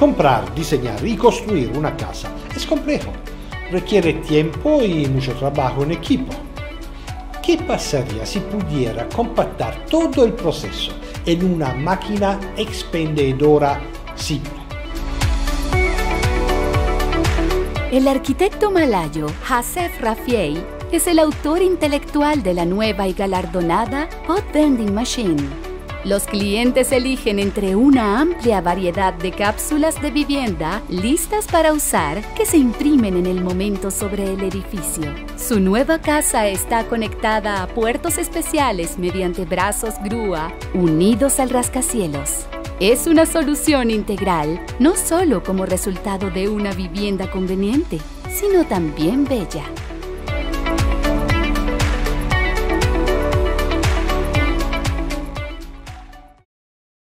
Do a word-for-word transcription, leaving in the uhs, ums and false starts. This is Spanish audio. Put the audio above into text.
Comprar, diseñar y construir una casa es complejo. Requiere tiempo y mucho trabajo en equipo. ¿Qué pasaría si pudiera compactar todo el proceso en una máquina expendedora simple? El arquitecto malayo Hasef Rafiei es el autor intelectual de la nueva y galardonada Pot Vending Machine. Los clientes eligen entre una amplia variedad de cápsulas de vivienda listas para usar que se imprimen en el momento sobre el edificio. Su nueva casa está conectada a puertos especiales mediante brazos grúa unidos al rascacielos. Es una solución integral, no solo como resultado de una vivienda conveniente, sino también bella.